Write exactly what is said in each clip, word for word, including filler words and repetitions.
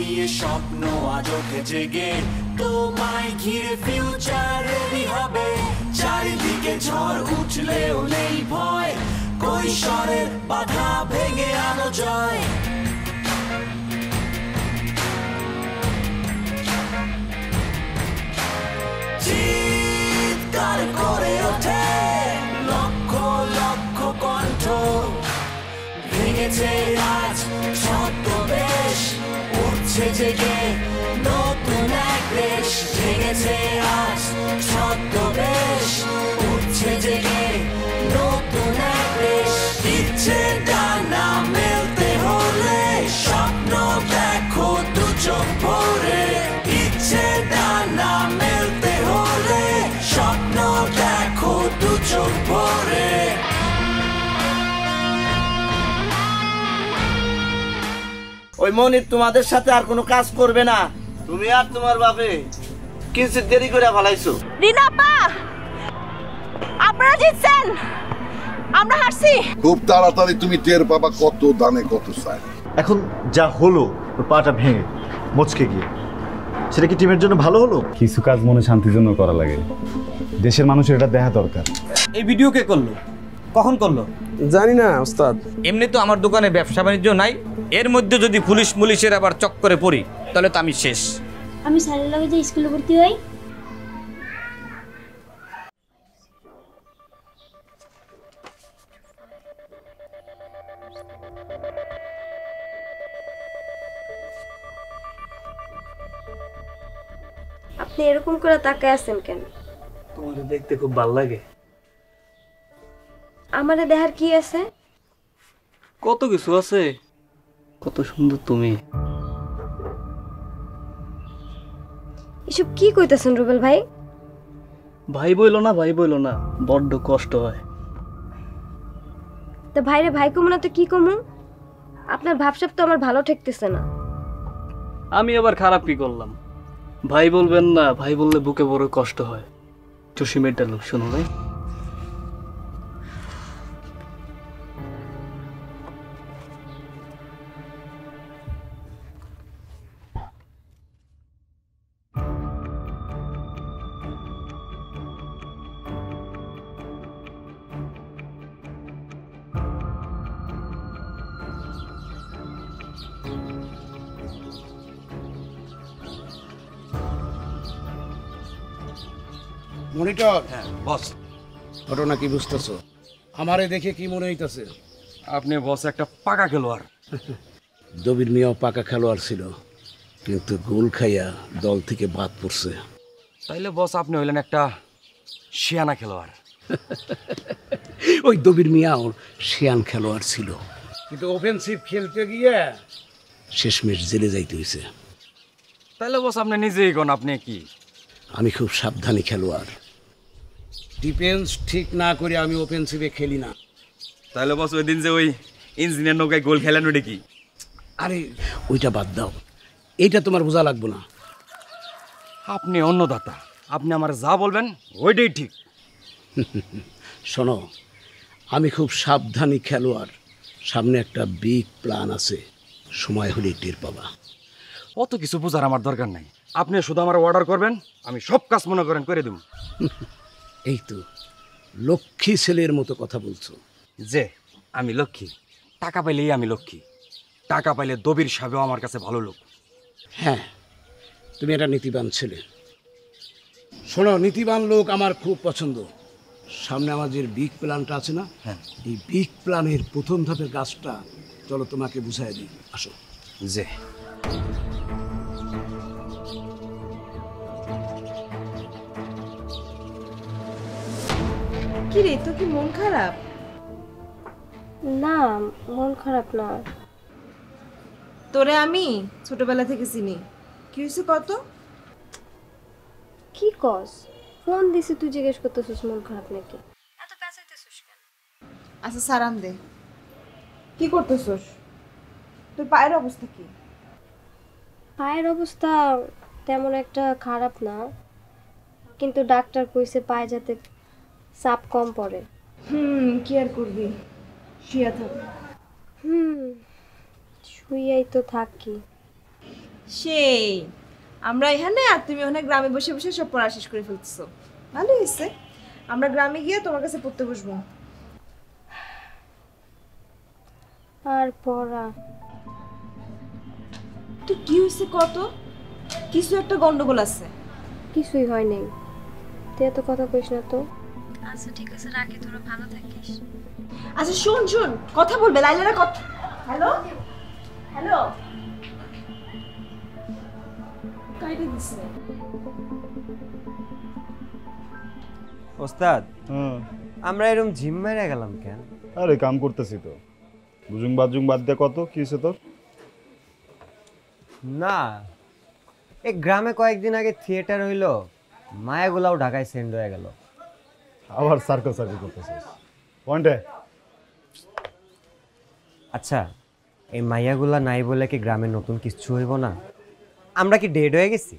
নিয়ে স্বপ্ন আজ ওঠে জেগে, তোমায় ঘিরে ফিউচার রেডি হবে। চারিদিকে ঝড় উঠলেও নেই ভয়, কৈশোরের বাধা ভেঙে আনো জয়। চিৎকার করে ওঠে লক্ষ লক্ষ কণ্ঠ, ভেঙেছে আজ ছদ্মবেশ, উঠছে জেগে নতুন এক দেশ। ভেঙেছে আজ ছদ্মবেশ, উঠছে জেগে নতুন এক দেশ। ইচ্ছে ডানা মেলতে হলে স্বপ্ন দেখো দু চোখ ভরে, ইচ্ছে ডানা মেলতে হলে স্বপ্ন দেখো দু চোখ ভরে। ওই মনির তোমাদের সাথে আর কোনো কাজ করবে না, তুমি আর তোমার বাপে কিঞ্চিত দেরি করে ফেলাইছো। রিনা আপা, আপনারা জিতছেন, আমরা হারছি। খুব তাড়াতাড়ি তুমি টের পাবা কত দানে কত চাই। এখন যা হলো ওর পাটা ভেঙে মচকে গিয়ে, সেটা কি টিমের জন্য ভালো হলো? কিছু কাজ মনে শান্তির জন্য করা লাগে, দেশের মানুষের এটা দেখা দরকার। এই ভিডিও কে করলো, কখন করলো জানি না ওস্তাদ। এমনি তো আমার দোকানে ব্যবসা বাণিজ্য নাই, এর মধ্যে যদি পুলিশ মুলিশের আবার চক্করে পড়ি তাহলে তো আমি শেষ। আমি স্যারের লগে যে স্কুলে ভর্তি হই। আপনি এরকম করে তাকায় আছেন কেন? তোমাকে দেখতে খুব ভালো লাগে। আমারে দেখার কি আছে? কত কিছু আছে, কত সুন্দর তুমি। এসব কি কইতাছেন রুবেল ভাই? ভাই বইলো না, ভাই বইলো না, বড্ড কষ্ট হয়। তা ভাইরে ভাই কমু না তো কি কমু? আপনার ভাবসাব তো আমার ভালো ঠেকতেছে না। আমি আবার খারাপ কি করলাম? ভাই বলবেন না, ভাই বললে বুকে বড় কষ্ট হয়। জসিমের ডায়লগ শোনো ভাই। মনিটর, হ্যাঁ বস। ঘটনা কি বুঝতেছো? আমারে দেখে কি মনে হইতাছে? আপনি বস একটা পাকা খেলোয়াড়। দবির মিয়াও পাকা খেলোয়াড় ছিল, কিন্তু গোল খাইয়া দল থেকে বাদ পড়ছে। তাইলে বস আপনি হইলেন একটা শিয়ানা খেলোয়াড়। ওই দবির মিয়াও শিয়ান খেলোয়াড় ছিল, কিন্তু অফেন্সিভ খেলতে গিয়ে শেষমেশ জেলে যাইতে হয়েছে। তাইলে বস আপনি নিজেই কোন আপনি কি? আমি খুব সাবধানী খেলোয়াড়, ডিফেন্স ঠিক না করে আমি অফেন্সিভে খেলি না। তাহলে বস ওই দিন যে ওই ইঞ্জিনিয়ার নৌকায় গোল খেলেন ওটা কি? আরে ওইটা বাদ দাও, এইটা তোমার বোঝা লাগবো না। আপনি অন্নদাতা, আপনি আমার যা বলবেন ওইটাই ঠিক। শোনো, আমি খুব সাবধানী খেলোয়াড়, সামনে একটা বিগ প্ল্যান আছে, সময় হলে টের পাবা। অত কিছু বোঝার আমার দরকার নাই, আপনি শুধু আমার অর্ডার করবেন, আমি সব কাজ মনে করেন করে দেব। এই তো লক্ষ্মী ছেলের মতো কথা বলছো। যে আমি লক্ষ্মী, টাকা পাইলেই আমি লক্ষ্মী, টাকা পাইলে দবির সাহেবও আমার কাছে ভালো লোক। হ্যাঁ, তুমি একটা নীতিবান ছেলে। শোনো, নীতিবান লোক আমার খুব পছন্দ। সামনে আমার যে বিগ প্ল্যানটা আছে না, হ্যাঁ, এই বিগ প্ল্যানের প্রথম ধাপের কাজটা চলো তোমাকে বুঝাই দিই, আসো। যে কি রে, তোর কি মন খারাপ? না, মন খারাপ না। তোরে আমি ছোটবেলা থেকে চিনি, কি হয়েছে কত? কি কস? ফোন দিছি তুই জিজ্ঞেস করতেছিস মন খারাপ নাকি? এত পেঁচাইতেছিস কেন? আচ্ছা সারান দে, কি করতেছস? তোর পায়ের অবস্থা কি? পায়ের অবস্থা তেমন একটা খারাপ না, কিন্তু ডাক্তার কইছে পায়ে যাতে চাপ কম পড়ে। হুম, কি আর করবি, শুয়ে থাক। হুম, শুয়েই তো থাকি। সেই আমরা এখানে আর তুমি ওখানে গ্রামে বসে বসে সব পড়া শেষ করে ফেলতেছো। ভালো হয়েছে, আমরা গ্রামে গিয়ে তোমার কাছে পড়তে বসবো। আর পড়া তো কি হয়েছে কত? কিছু একটা গন্ডগোল আছে। কিছুই হয় নাই, তুই এত কথা কইস না তো। আচ্ছা ঠিক আছে, রাখি, তোরা ভালো থাকিস। আচ্ছা শোন শোন, কথা বলবে লাইলারা কথা। হ্যালো হ্যালো কাইটা দিছে ওস্তাদ। হুম আমরা এরকম জিম মেরে গেলাম কেন? আরে কাম করতেছি তো। বুজুং বাজুং বাদ দিয়ে কত কি হয়েছে তোর? না, এই গ্রামে কয়েকদিন আগে থিয়েটার হইলো, মায়াগুলাও ঢাকায় সেন্ড হয়ে গেল। আবার সার্কেল সার্কেল করতেছিস পয়েন্টে। আচ্ছা, এই মাইয়াগুলা নাই বলে কি গ্রামে নতুন কিছু হইব না? আমরা কি ডেড হয়ে গেছি?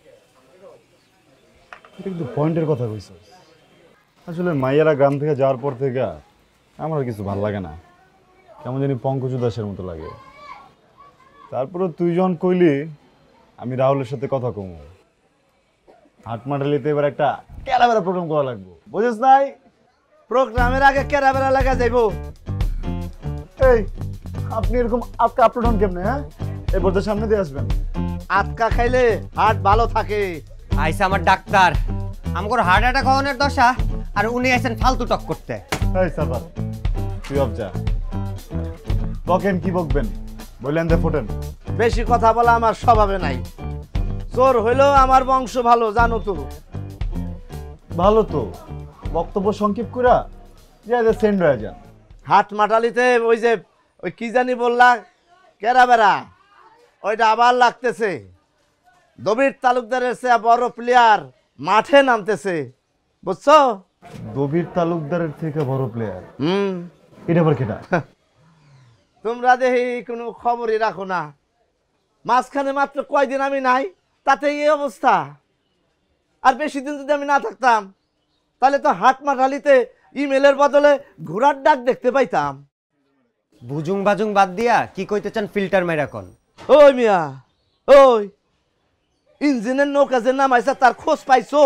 এটা কিন্তু পয়েন্টের কথা কইছিস। আসলে মাইয়ারা গ্রাম থেকে যাওয়ার পর থেকে আমার কিছু ভালো লাগে না, কেমন জানি পঙ্কজ উদাসের মতো লাগে। তারপরে তুই যখন কইলি আমি রাহুলের সাথে কথা কমু, হাট মাটালিতে এবার একটা ক্যারাবেরা প্রোগ্রাম করা লাগবো, বুঝিস নাই? প্রোগ্রামের আগে ক্যারাবেরা লাগা যাইব। এই আপনি এরকম আটকা আপলোড হন কেমনে? হ্যাঁ, এই বোর্ডের সামনে দিয়ে আসবেন। আটকা খাইলে হার্ট ভালো থাকে। আইসা আমার ডাক্তার, আমার হার্ট অ্যাটাক হওয়ার দশা, আর উনি আইসেন ফালতু টক করতে। এই সাফার, তুই অবজা বকেন কি বকবেন বললেন যে ফোটেন। বেশি কথা বলা আমার স্বভাবে নাই। জোর হইলেও আমার বংশ ভালো, জানো তো। ভালো তো, বক্তব্য সংক্ষেপ করা যে সেন্ড হয়ে যান। হাট মাটালিতে ওই যে ওই কি জানি বললা ক্যারাবেরা, ওইটা আবার লাগতেছে। দবির তালুকদারের চেয়ে বড় প্লেয়ার মাঠে নামতেছে, বুঝছো? দবির তালুকদারের থেকে বড় প্লেয়ার? হুম। এটা আবার কেটা? তোমরা দেখি কোনো খবরই রাখো না। মাঝখানে মাত্র কয়দিন আমি নাই, তাতে এই অবস্থা। আর বেশি দিন যদি আমি না থাকতাম তাহলে তো হাট মাটালিতে ইমেলের বদলে ঘোড়ার ডাক দেখতে পাইতাম। বুজুং বাজুং বাদ দিয়া কি কইতে চান ফিল্টার মেরা কোন? ওই মিয়া, ওই ইঞ্জিনের নৌকা যে নামাইছে তার খোঁজ পাইছো?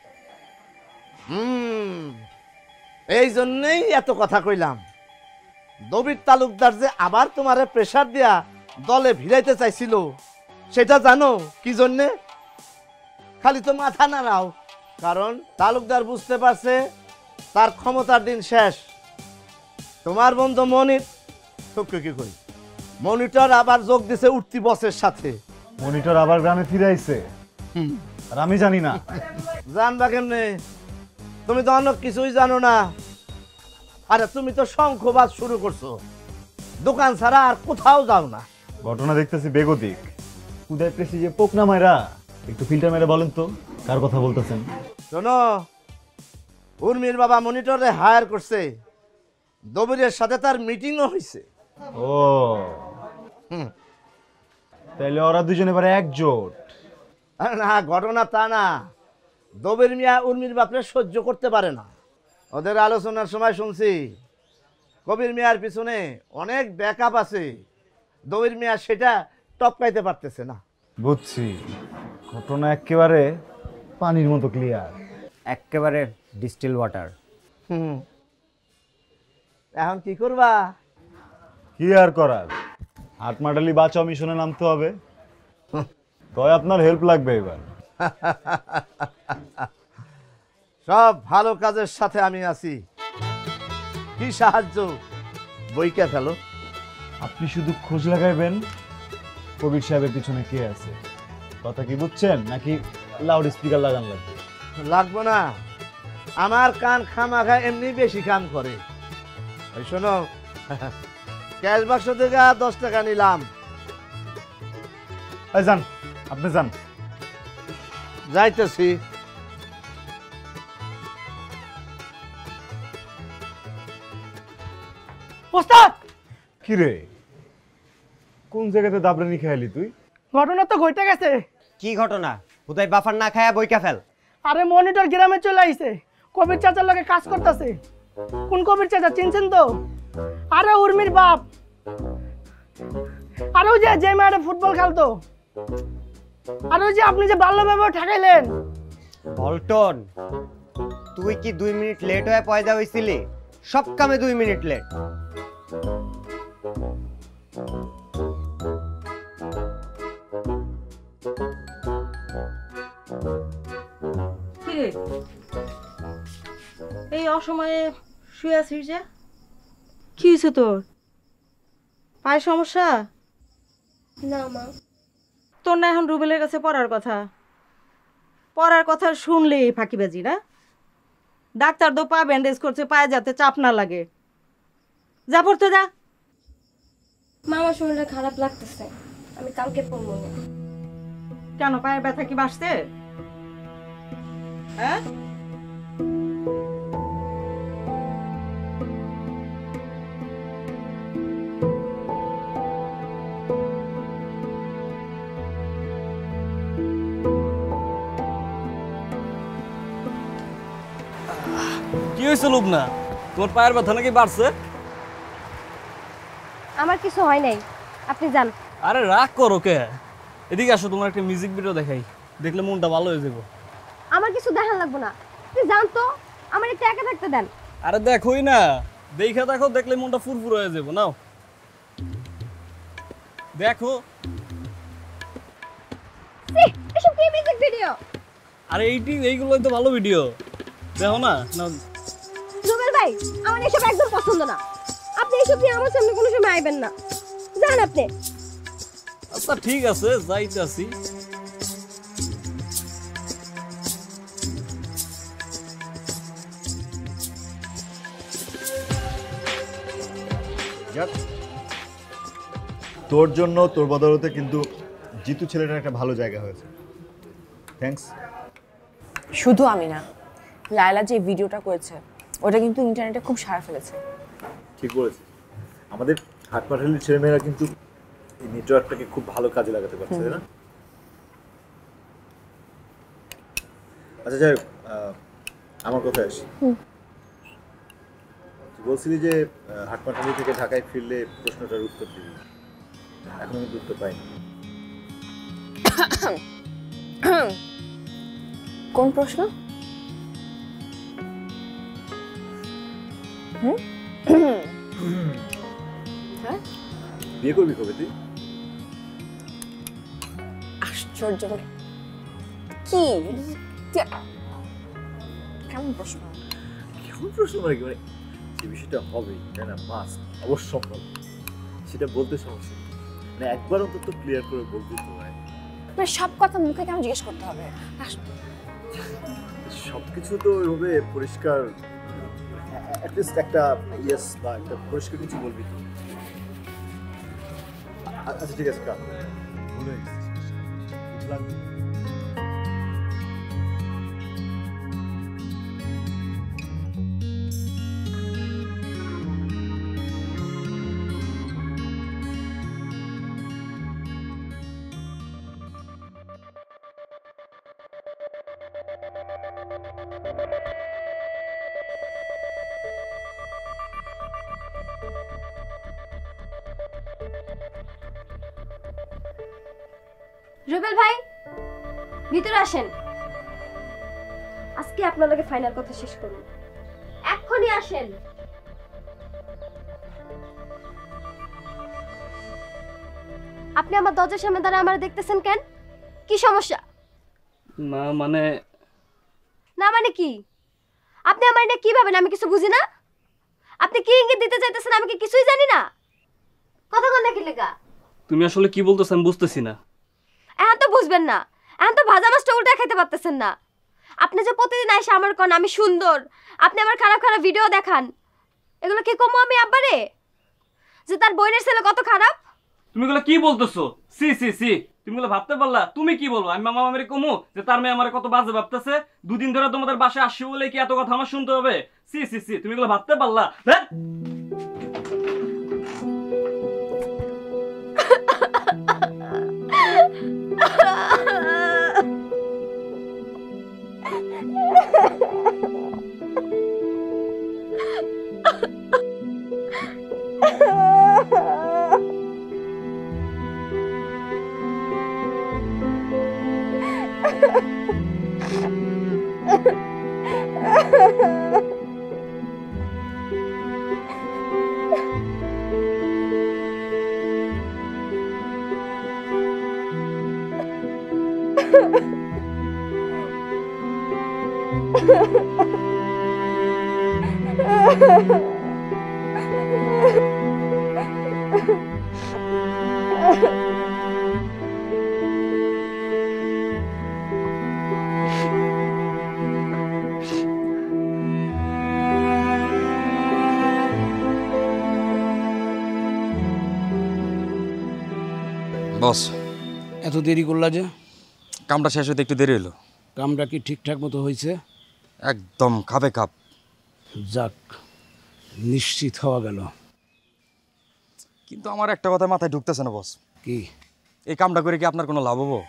হুম, এই জন্যই এত কথা কইলাম। দবির তালুকদার যে আবার তোমারে প্রেসার দিয়া দলে ভিড়াইতে চাইছিল, সেটা জানো কি জন্যে? খালি তো মাথা নাড়াও, কারণ তালুকদার বুঝতে পারছে তার ক্ষমতার দিন শেষ। তোমার বন্ধু মনির, তোকে কি কই, মনিটর আবার যোগ দিছে উঠতি বসের সাথে। মনিটর আবার গ্রামে ফিরে আইছে, আর আমি জানি না। জানবা কেমনে? তুমি তো অন্য কিছুই জানো না। আরে তুমি তো শঙ্খবাদ শুরু করছো, দোকান ছাড়া আর কোথাও যাও না। ঘটনা দেখতেছি বেগতিক। উদয় পেছি যে পোকনা মায়েরা, একটু ফিল্টার মেরে বলেন তো কার কথা বলতেছেন? শোনো, উর্মির বাবা মনিটরে হায়ার করছে, দবিরের সাথে তার মিটিংও হয়েছে। ও, তাইলে ওরা দুজনে এবারে একজোট? না, ঘটনা তা না। দবির মিয়া উর্মির বাপরে সহ্য করতে পারে না। ওদের আলোচনার সময় শুনছি কবির মিয়ার পিছনে অনেক ব্যাকআপ আছে, দবির মিয়া সেটা টপকাইতে পারতেছে না। বুঝছি, ঘটনা একেবারে পানির মতো ক্লিয়ার, একেবারে ডিস্টিল ওয়াটার। হুম, এখন কি করবা? কি আর করার, হাট মাটালি বাঁচাও মিশনে নামতে হবে। তয় আপনার হেল্প লাগবে এবার। সব ভালো কাজের সাথে আমি আছি, কি সাহায্য বইকে ফেলো। আপনি শুধু খোঁজ লাগাইবেন কবির সাহেবের পিছনে কে আছে, কথা কি বুঝছেন? নাকি লাউড স্পিকার লাগান লাগবে? লাগবো না, আমার কান খামাখা এমনি বেশি কাম করে। ওই শোনো, ক্যাশ বাক্স থেকে দশ টাকা নিলাম। এই যান, আপনি যান। যাইতেছি। ওস্তাদ! কি রে, কোন জায়গাতে দাবরানি খেয়ালি তুই? ঘটনা তো ঘটে গেছে। কি ঘটনা? উদয় বাফার না খায়া বইকা ফেল। আরে মনিটর গ্রামে চলে আইছে, কবির চাচার লগে কাজ করতেছে। কোন কবির চাচা চিনছেন তো? আরে উর্মির বাপ। আরে ওই যে যে মাঠে ফুটবল খেলতো। আর ওই যে আপনি যে বাল্যবিবাহ ঠেকাইলেন। পল্টন, তুই কি দুই মিনিট লেট হয়ে পয়দা হইছিলি? সব কামে দুই মিনিট লেট। কিরে এই অসময়ে শুয়ে আছিস যে? কি হয়েছে তোর? পায়ের সমস্যা? না মা। তোর না এখন রুবেলের কাছে পড়ার কথা? পড়ার কথা শুনলেই ফাঁকিবাজি না? ডাক্তার তো পা ব্যান্ডেজ করছে পায়ে যাতে চাপ না লাগে। যা পড়তে যা। মামা শরীরটা খারাপ লাগতেছে, আমি কালকে পড়বো না। কেন, পায়ের ব্যথা কি বাসছে? হ্যাঁ কি হয়েছে লুবনা? তোমার পায়ের ব্যথা নাকি বাড়ছে? আমার কিছু হয় নাই, আপনি যান। আরে রাগ করো কে? এদিকে আসো, তোমার একটা মিউজিক ভিডিও দেখাই, দেখলে মনটা ভালো হয়ে যাবে। আমার কিছু দেখান লাগবো না, আপনি যান তো, আমার একটু একা থাকতে দেন। আরে দেখোই না, দেখে দেখো, দেখলে মনটা ফুরফুর হয়ে যাবে। নাও দেখো। এসব কি মিউজিক ভিডিও? আরে এইটি এইগুলোই তো ভালো ভিডিও, দেখো না। নাও রুবেল ভাই, আমার এসব একদম পছন্দ না, আপনি এসব নিয়ে আমার সামনে কোনো সময় আইবেন না, যান আপনি। আচ্ছা ঠিক আছে, যাইতাছি। তোর জন্য, তোর বদলতে কিন্তু জিতু ছেলেটার একটা ভালো জায়গা হয়েছে। থ্যাঙ্কস। শুধু আমি না, লায়লা যে ভিডিওটা করেছে ওটা কিন্তু ইন্টারনেটে খুব সাড়া ফেলেছে। ঠিক বলেছিস, আমাদের হাটপাটালির ছেলেমেয়েরা কিন্তু এই নেটওয়ার্কটাকে খুব ভালো কাজে লাগাতে পারছে, তাই না? আচ্ছা যাই হোক, আমার কথা আসি। তুই বলছিলি যে হাটপাটালি থেকে ঢাকায় ফিরলে প্রশ্নটার উত্তর দিবি, এখনো কিন্তু উত্তর পাইনি। কোন প্রশ্ন? বিয়ে করবি কবে তুই? আশ্চর্য, কি কেমন প্রশ্ন? কেমন প্রশ্ন মানে কি? মানে যে বিষয়টা হবে, তাই না, মাস্ট অবশ্যম্ভাবী, সেটা বলতে সমস্যা নেই, মানে একবার অন্তত ক্লিয়ার করে বলতে তো হয়। মানে সব কথা মুখে কেন জিজ্ঞেস করতে হবে? সবকিছু তো ওইভাবে পরিষ্কার, অ্যাটলিস্ট একটা ইয়েস বা একটা পরিষ্কার কিছু বলবি তো। আচ্ছা ঠিক আছে, কাল ভুলে গেছিস। রুবেল ভাই, ভিতরে আসেন, আজকে আপনার লগে ফাইনাল কথা শেষ করুন, এক্ষুনি আসেন। আপনি আমার দরজার সামনে দাঁড়ায় আমার দেখতেছেন কেন? কি সমস্যা? না মানে না মানে কি? আপনি আমার এটা কি ভাবেন আমি কিছু বুঝি না? আপনি কি ইঙ্গিত দিতে চাইতেছেন আমি কি কিছুই জানি না? কথা কোন দেখি লেগা? তুমি আসলে কি বলতেছ আমি বুঝতেছি না। এখন তো বুঝবেন না, এখন তো ভাজা মাছটা উল্টা খাইতে পারতেছেন না। আপনি যে প্রতিদিন আইসা আমার কোন আমি সুন্দর, আপনি আমার খারাপ খারাপ ভিডিও দেখান, এগুলো কি কমো আমি আব্বারে যে তার বোনের ছেলে কত খারাপ? তুমি এগুলো কি বলতেছো? সি সি সি, তুমি এগুলো ভাবতে পারলা? তুমি কি বলবো? আমি মামা মামারে কমু যে তার মেয়ে আমার কত বাজে ভাবতেছে? দুদিন ধরে তোমাদের বাসায় আসি বলে কি এত কথা আমার শুনতে হবে? সি সি সি, তুমি এগুলো ভাবতে পারলা? হ্যাঁ বস, এত দেরি করলা যে? কামটা শেষ হতে একটু দেরি হলো। কামটা কি ঠিকঠাক মতো হয়েছে? একদম খাপে খাপ। যাক, নিশ্চিত হওয়া গেল। কিন্তু আমার একটা কথা মাথায় ঢুকতেছে না বস। কি? এই কামটা করে কি আপনার কোনো লাভ হবো?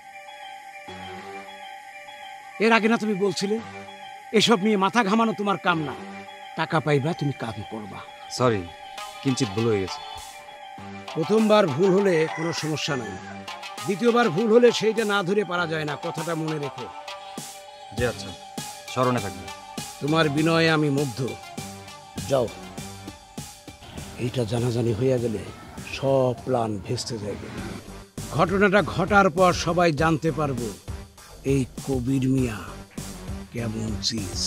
এর আগে না তুমি বলছিলে এসব নিয়ে মাথা ঘামানো তোমার কাম না, টাকা পাইবা, তুমি কাম করবা। সরি, কিঞ্চিত ভুল হয়ে গেছে। প্রথমবার ভুল হলে কোনো সমস্যা নাই, দ্বিতীয়বার ভুল হলে সেইটা না ধরে পারা যায় না, কথাটা মনে রেখো। জি আচ্ছা, স্মরণে থাকবে। তোমার বিনয়ে আমি মুগ্ধ। যাও, এইটা জানাজানি হইয়া গেলে সব প্ল্যান ভেস্তে যাবে। ঘটনাটা ঘটার পর সবাই জানতে পারবো এই কবির মিয়া কেমন চিজ।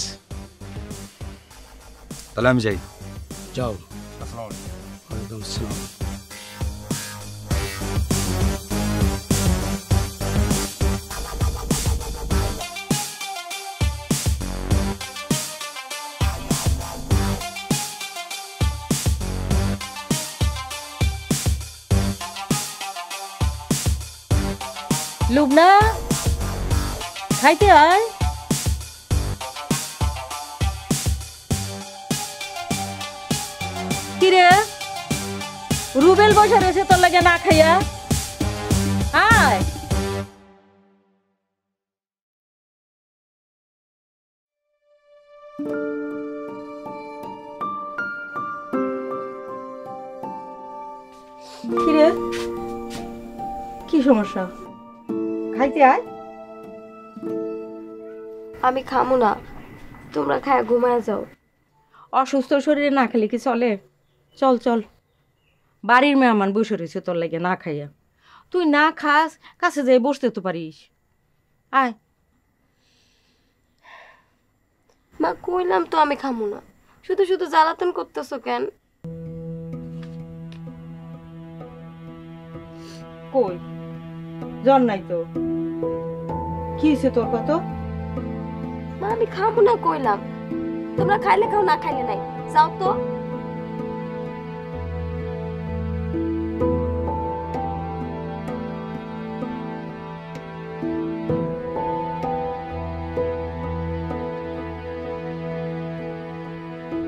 তাহলে আমি যাই। যাও। ওয়ালাইকুম আসসালাম। লুবনা, খাইতে আয়। কিরে, রুবেল বসে রয়েছে তোর লাগে না খাইয়া? আয়। কিরে, কি সমস্যা? খাইতে আয়। আমি খামু না, তোমরা খায় ঘুমায় যাও। অসুস্থ শরীরে না খেলে কি চলে? চল চল, বাড়ির মেহমান বসে রয়েছে তোর লাগে না খাইয়া। তুই না খাস, কাছে যাই বসতে তো পারিস। আয়। মা, কইলাম তো আমি খামু না, শুধু শুধু জ্বালাতন করতেছো কেন? কই জ্বর নাই তো? কি হয়েছে তোর কত? মা, আমি খামু না কইলাম। তোমরা খাইলে খাও, না খাইলে নাই। যাও তো।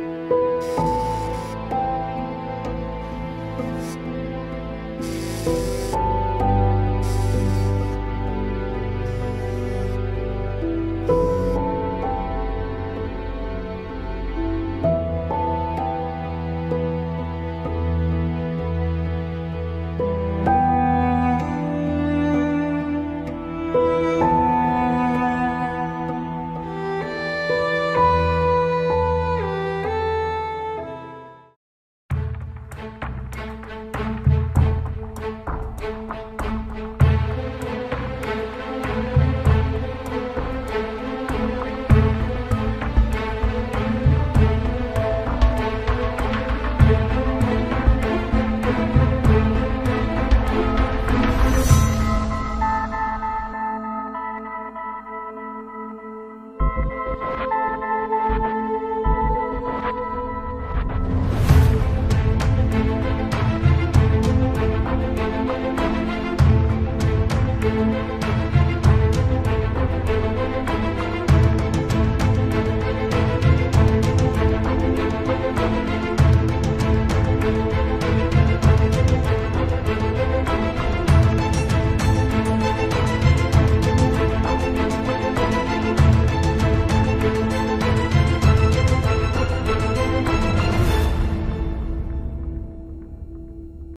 you